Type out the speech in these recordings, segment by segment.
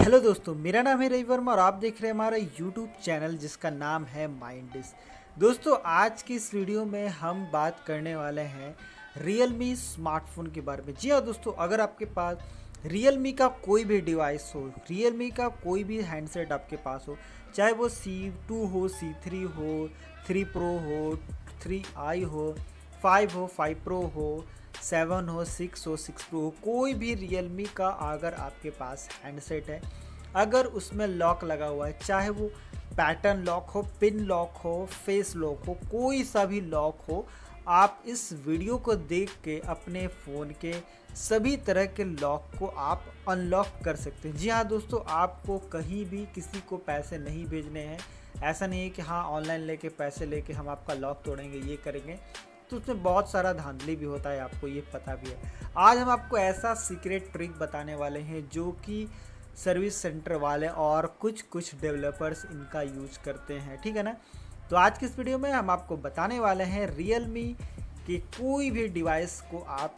Hello दोस्तों, मेरा नाम है रवि वर्मा और आप देख रहे हैं हमारा यूट्यूब चैनल जिसका नाम है माइंडिस। दोस्तों, आज की इस वीडियो में हम बात करने वाले हैं रियलमी स्मार्टफोन के बारे में। जी हाँ दोस्तों, अगर आपके पास रियलमी का कोई भी डिवाइस हो, रियलमी का कोई भी हैंडसेट आपके पास हो, चाहे वो C2 हो, C3 हो, 3 प्रो हो, 3i हो, 5 हो, 5 प्रो हो, 7 हो, 6 हो, 6 प्रो हो, कोई भी रियलमी का अगर आपके पास हैंडसेट है, अगर उसमें लॉक लगा हुआ है, चाहे वो पैटर्न लॉक हो, पिन लॉक हो, फेस लॉक हो, कोई सा भी लॉक हो, आप इस वीडियो को देख के अपने फ़ोन के सभी तरह के लॉक को आप अनलॉक कर सकते हैं। जी हाँ दोस्तों, आपको कहीं भी किसी को पैसे नहीं भेजने हैं। ऐसा नहीं है कि हाँ ऑनलाइन लेके पैसे लेके हम आपका लॉक तोड़ेंगे, ये करेंगे, तो उसमें बहुत सारा धांधली भी होता है, आपको ये पता भी है। आज हम आपको ऐसा सीक्रेट ट्रिक बताने वाले हैं जो कि सर्विस सेंटर वाले और कुछ डेवलपर्स इनका यूज करते हैं, ठीक है ना। तो आज की इस वीडियो में हम आपको बताने वाले हैं रियलमी के कोई भी डिवाइस को आप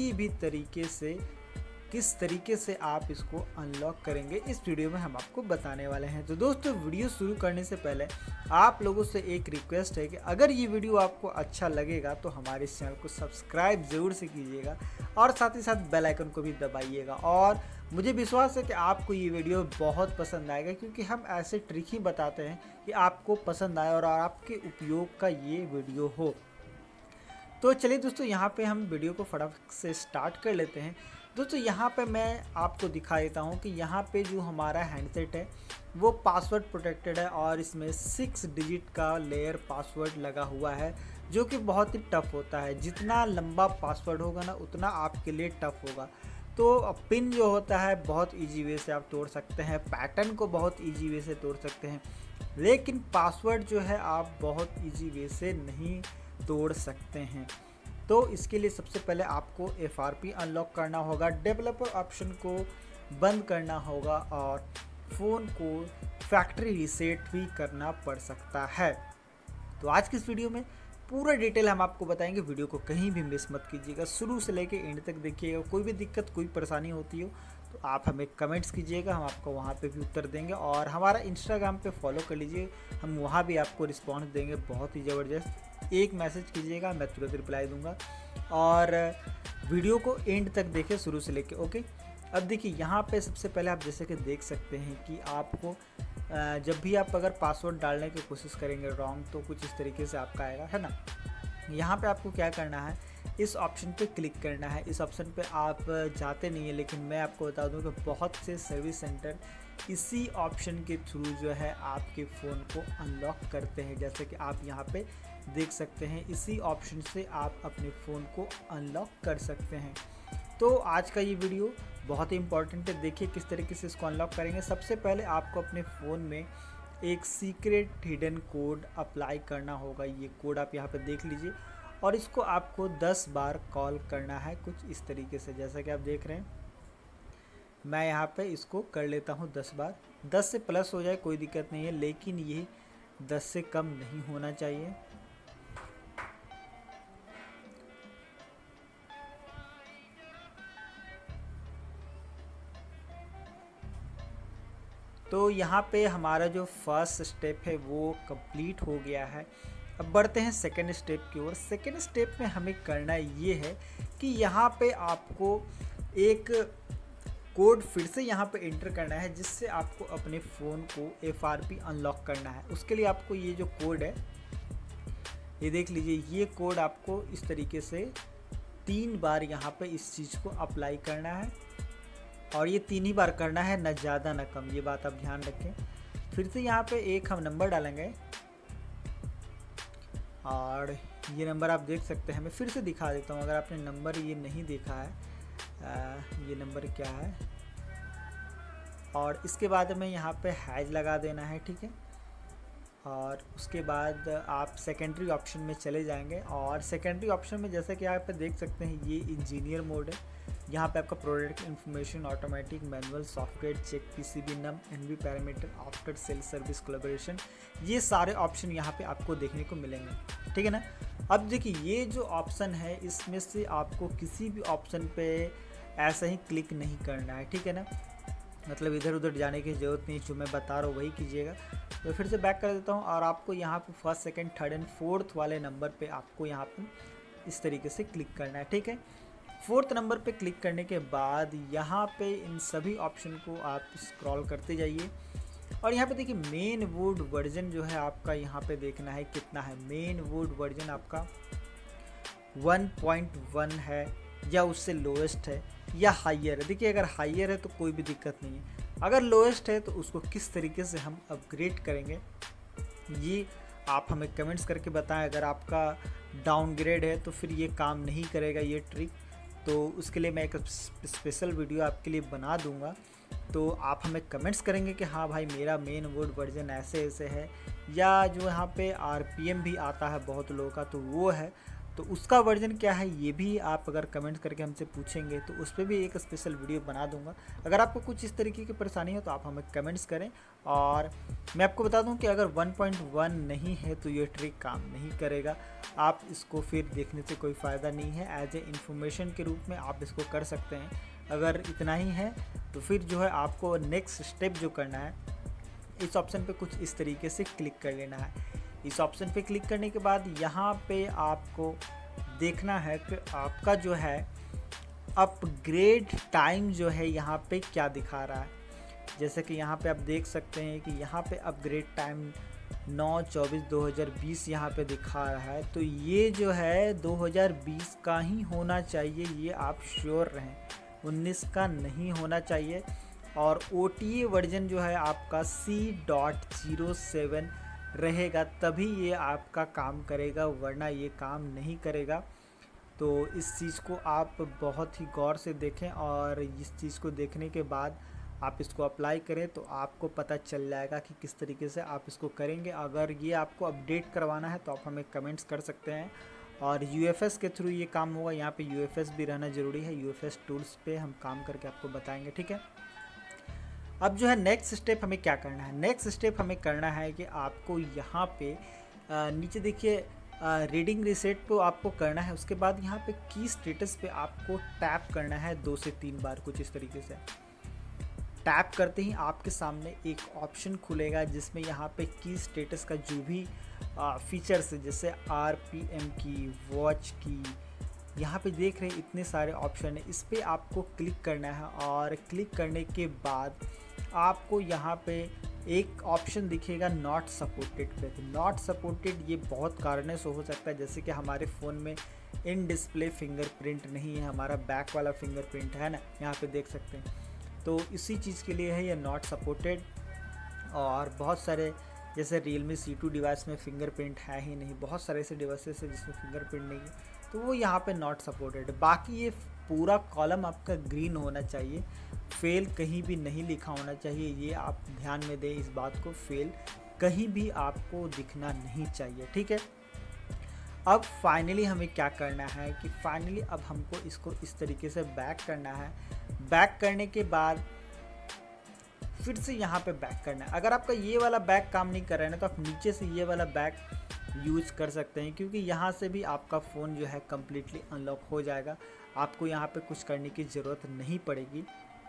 किस तरीके से आप इसको अनलॉक करेंगे, इस वीडियो में हम आपको बताने वाले हैं। तो दोस्तों, वीडियो शुरू करने से पहले आप लोगों से एक रिक्वेस्ट है कि अगर ये वीडियो आपको अच्छा लगेगा तो हमारे इस चैनल को सब्सक्राइब ज़रूर से कीजिएगा और साथ ही साथ बेल आइकन को भी दबाइएगा। और मुझे विश्वास है कि आपको ये वीडियो बहुत पसंद आएगा, क्योंकि हम ऐसे ट्रिक ही बताते हैं कि आपको पसंद आए और आपके उपयोग का ये वीडियो हो। तो चलिए दोस्तों, यहाँ पे हम वीडियो को फटाफट से स्टार्ट कर लेते हैं। दोस्तों, यहाँ पे मैं आपको दिखा देता हूँ कि यहाँ पे जो हमारा हैंडसेट है वो पासवर्ड प्रोटेक्टेड है और इसमें 6 डिजिट का लेयर पासवर्ड लगा हुआ है, जो कि बहुत ही टफ होता है। जितना लंबा पासवर्ड होगा ना, उतना आपके लिए टफ होगा। तो पिन जो होता है बहुत इजी वे से आप तोड़ सकते हैं, पैटर्न को बहुत इजी वे से तोड़ सकते हैं, लेकिन पासवर्ड जो है आप बहुत इजी वे से नहीं तोड़ सकते हैं। तो इसके लिए सबसे पहले आपको FRP अनलॉक करना होगा, डेवलपर ऑप्शन को बंद करना होगा और फ़ोन को फैक्ट्री रीसेट भी करना पड़ सकता है। तो आज की इस वीडियो में पूरा डिटेल हम आपको बताएंगे, वीडियो को कहीं भी मिस मत कीजिएगा, शुरू से लेके एंड तक देखिएगा। कोई भी दिक्कत, कोई परेशानी होती हो तो आप हमें कमेंट्स कीजिएगा, हम आपको वहाँ पे भी उत्तर देंगे। और हमारा इंस्टाग्राम पे फॉलो कर लीजिए, हम वहाँ भी आपको रिस्पॉन्स देंगे बहुत ही ज़बरदस्त। एक मैसेज कीजिएगा, मैं तुरंत रिप्लाई दूंगा। और वीडियो को एंड तक देखें, शुरू से लेके। ओके, अब देखिए यहाँ पे सबसे पहले आप जैसे कि देख सकते हैं कि आपको जब भी आप अगर पासवर्ड डालने की कोशिश करेंगे रॉन्ग, तो कुछ इस तरीके से आपका आएगा, है ना। यहाँ पे आपको क्या करना है, इस ऑप्शन पे क्लिक करना है। इस ऑप्शन पे आप जाते नहीं है, लेकिन मैं आपको बता दूं कि बहुत से सर्विस सेंटर इसी ऑप्शन के थ्रू जो है आपके फ़ोन को अनलॉक करते हैं। जैसे कि आप यहाँ पे देख सकते हैं, इसी ऑप्शन से आप अपने फ़ोन को अनलॉक कर सकते हैं। तो आज का ये वीडियो बहुत ही इंपॉर्टेंट है, देखिए किस तरीके से इसको अनलॉक करेंगे। सबसे पहले आपको अपने फ़ोन में एक सीक्रेट हिडन कोड अप्लाई करना होगा। ये कोड आप यहाँ पे देख लीजिए और इसको आपको 10 बार कॉल करना है, कुछ इस तरीके से, जैसा कि आप देख रहे हैं। मैं यहाँ पे इसको कर लेता हूँ 10 बार। 10 से प्लस हो जाए कोई दिक्कत नहीं है, लेकिन ये 10 से कम नहीं होना चाहिए। तो यहाँ पे हमारा जो फर्स्ट स्टेप है वो कंप्लीट हो गया है। अब बढ़ते हैं सेकंड स्टेप की ओर। सेकंड स्टेप में हमें करना ये है कि यहाँ पे आपको एक कोड फिर से यहाँ पे एंटर करना है, जिससे आपको अपने फ़ोन को FRP अनलॉक करना है। उसके लिए आपको ये जो कोड है, ये देख लीजिए, ये कोड आपको इस तरीके से 3 बार यहाँ पे इस चीज़ को अप्लाई करना है। और ये 3 ही बार करना है, ना ज़्यादा ना कम, ये बात आप ध्यान रखें। फिर से यहाँ पे एक हम नंबर डालेंगे और ये नंबर आप देख सकते हैं। मैं फिर से दिखा देता हूँ, अगर आपने नंबर ये नहीं देखा है, ये नंबर क्या है। और इसके बाद में यहाँ पे हैश लगा देना है, ठीक है। और उसके बाद आप सेकेंडरी ऑप्शन में चले जाएंगे और सेकेंडरी ऑप्शन में जैसा कि आप देख सकते हैं, ये इंजीनियर मोड है। यहाँ पे आपका product information, automatic, manual, software check, PCB num, NV parameter, after sale service collaboration, ये सारे ऑप्शन यहाँ पे आपको देखने को मिलेंगे, ठीक है ना। अब देखिए, ये जो ऑप्शन है इसमें से आपको किसी भी ऑप्शन पे ऐसा ही क्लिक नहीं करना है, ठीक है ना। मतलब इधर उधर जाने की ज़रूरत नहीं, जो मैं बता रहा हूँ वही कीजिएगा। तो फिर से बैक कर देता हूँ और आपको यहाँ पे first second third and fourth वाले नंबर पे आपको यहाँ पे इस तरीके से क्लिक करना है, ठीक है। फोर्थ नंबर पे क्लिक करने के बाद यहाँ पे इन सभी ऑप्शन को आप स्क्रॉल करते जाइए और यहाँ पे देखिए मेन वुड वर्जन जो है आपका यहाँ पे देखना है कितना है। मेन वुड वर्जन आपका 1.1 है या उससे लोएस्ट है या हाइयर है। देखिए अगर हाइयर है तो कोई भी दिक्कत नहीं है, अगर लोएस्ट है तो उसको किस तरीके से हम अपग्रेड करेंगे ये आप हमें कमेंट्स करके बताएं। अगर आपका डाउनग्रेड है तो फिर ये काम नहीं करेगा ये ट्रिक, तो उसके लिए मैं एक स्पेशल वीडियो आपके लिए बना दूंगा। तो आप हमें कमेंट्स करेंगे कि हाँ भाई मेरा मेन वुड वर्जन ऐसे ऐसे है, या जो यहाँ पे RPM भी आता है बहुत लोगों का तो वो है, तो उसका वर्जन क्या है ये भी आप अगर कमेंट करके हमसे पूछेंगे तो उस पर भी एक स्पेशल वीडियो बना दूंगा। अगर आपको कुछ इस तरीके की परेशानी हो तो आप हमें कमेंट्स करें। और मैं आपको बता दूं कि अगर 1.1 नहीं है तो ये ट्रिक काम नहीं करेगा, आप इसको फिर देखने से कोई फ़ायदा नहीं है। एज ए इन्फॉर्मेशन के रूप में आप इसको कर सकते हैं। अगर इतना ही है तो फिर जो है आपको नेक्स्ट स्टेप जो करना है, इस ऑप्शन पे कुछ इस तरीके से क्लिक कर लेना है। इस ऑप्शन पे क्लिक करने के बाद यहाँ पे आपको देखना है कि आपका जो है अपग्रेड टाइम जो है यहाँ पे क्या दिखा रहा है। जैसे कि यहाँ पे आप देख सकते हैं कि यहाँ पे अपग्रेड टाइम 9/24/2020 यहाँ पे दिखा रहा है। तो ये जो है 2020 का ही होना चाहिए, ये आप श्योर रहें, 19 का नहीं होना चाहिए। और OTA वर्जन जो है आपका C.07 रहेगा, तभी ये आपका काम करेगा, वरना ये काम नहीं करेगा। तो इस चीज़ को आप बहुत ही गौर से देखें और इस चीज़ को देखने के बाद आप इसको अप्लाई करें तो आपको पता चल जाएगा कि किस तरीके से आप इसको करेंगे। अगर ये आपको अपडेट करवाना है तो आप हमें कमेंट्स कर सकते हैं और UFS के थ्रू ये काम होगा। यहाँ पे UFS भी रहना ज़रूरी है, UFS टूल्स पे हम काम करके आपको बताएंगे, ठीक है। अब जो है नेक्स्ट स्टेप हमें क्या करना है, नेक्स्ट स्टेप हमें करना है कि आपको यहाँ पे नीचे देखिए रीडिंग रीसेट को आपको करना है। उसके बाद यहाँ पे की स्टेटस पे आपको टैप करना है 2 से 3 बार, कुछ इस तरीके से। टैप करते ही आपके सामने एक ऑप्शन खुलेगा जिसमें यहाँ पे की स्टेटस का जो भी फीचर्स है, जैसे RPM की, वॉच की, यहाँ पे देख रहे हैं इतने सारे ऑप्शन है, इस पर आपको क्लिक करना है। और क्लिक करने के बाद आपको यहाँ पे एक ऑप्शन दिखेगा नॉट सपोर्टेड पे। तो नॉट सपोर्टेड ये बहुत कारणों से हो सकता है, जैसे कि हमारे फ़ोन में इन डिस्प्ले फिंगरप्रिंट नहीं है, हमारा बैक वाला फिंगरप्रिंट है ना, यहाँ पे देख सकते हैं। तो इसी चीज़ के लिए है ये नॉट सपोर्टेड। और बहुत सारे जैसे Realme C2 डिवाइस में फिंगरप्रिंट है ही नहीं, बहुत सारे ऐसे डिवाइसेस है जिसमें फिंगरप्रिंट नहीं है, तो वो यहाँ पे नॉट सपोर्टेड है। बाकी ये पूरा कॉलम आपका ग्रीन होना चाहिए, फेल कहीं भी नहीं लिखा होना चाहिए, ये आप ध्यान में दें इस बात को, फेल कहीं भी आपको दिखना नहीं चाहिए, ठीक है। अब फाइनली हमें क्या करना है कि फाइनली अब हमको इसको इस तरीके से बैक करना है। बैक करने के बाद फिर से यहाँ पे बैक करना है। अगर आपका ये वाला बैक काम नहीं कर रहा है ना तो आप नीचे से ये वाला बैक यूज़ कर सकते हैं, क्योंकि यहाँ से भी आपका फ़ोन जो है कम्प्लीटली अनलॉक हो जाएगा, आपको यहाँ पे कुछ करने की ज़रूरत नहीं पड़ेगी।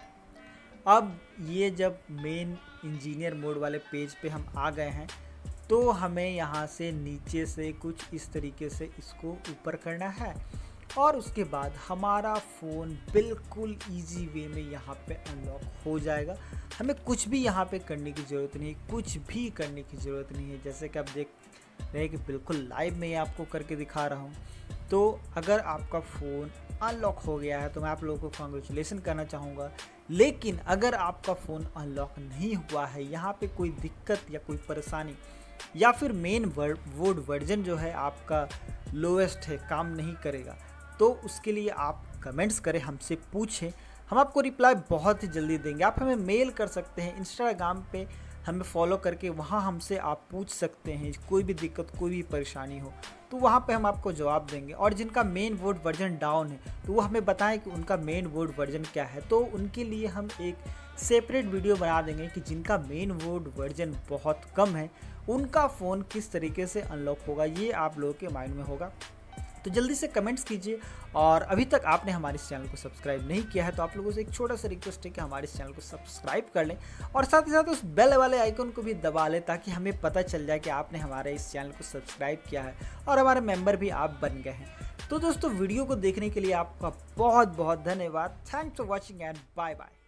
अब ये जब मेन इंजीनियर मोड वाले पेज पे हम आ गए हैं तो हमें यहाँ से नीचे से कुछ इस तरीके से इसको ऊपर करना है और उसके बाद हमारा फ़ोन बिल्कुल इजी वे में यहाँ पे अनलॉक हो जाएगा। हमें कुछ भी यहाँ पे करने की ज़रूरत नहीं, कुछ भी करने की ज़रूरत नहीं है। जैसे कि आप देख रहे हैं कि बिल्कुल लाइव में आपको करके दिखा रहा हूँ। तो अगर आपका फ़ोन अनलॉक हो गया है तो मैं आप लोगों को कॉन्ग्रेचुलेसन करना चाहूँगा। लेकिन अगर आपका फ़ोन अनलॉक नहीं हुआ है, यहाँ पे कोई दिक्कत या कोई परेशानी या फिर मेन वुड वर्जन जो है आपका लोएस्ट है, काम नहीं करेगा, तो उसके लिए आप कमेंट्स करें, हमसे पूछें, हम आपको रिप्लाई बहुत ही जल्दी देंगे। आप हमें मेल कर सकते हैं, इंस्टाग्राम पे हमें फॉलो करके वहाँ हमसे आप पूछ सकते हैं, कोई भी दिक्कत कोई भी परेशानी हो तो वहाँ पे हम आपको जवाब देंगे। और जिनका मेन वुड वर्जन डाउन है तो वो हमें बताएं कि उनका मेन वुड वर्जन क्या है, तो उनके लिए हम एक सेपरेट वीडियो बना देंगे कि जिनका मेन वुड वर्जन बहुत कम है उनका फ़ोन किस तरीके से अनलॉक होगा, ये आप लोगों के माइंड में होगा। तो जल्दी से कमेंट्स कीजिए, और अभी तक आपने हमारे इस चैनल को सब्सक्राइब नहीं किया है तो आप लोगों से एक छोटा सा रिक्वेस्ट है कि हमारे इस चैनल को सब्सक्राइब कर लें और साथ ही साथ उस बेल वाले आइकन को भी दबा लें ताकि हमें पता चल जाए कि आपने हमारे इस चैनल को सब्सक्राइब किया है और हमारे मेंबर भी आप बन गए हैं। तो दोस्तों वीडियो को देखने के लिए आपका बहुत बहुत धन्यवाद। Thanks for watching and bye bye.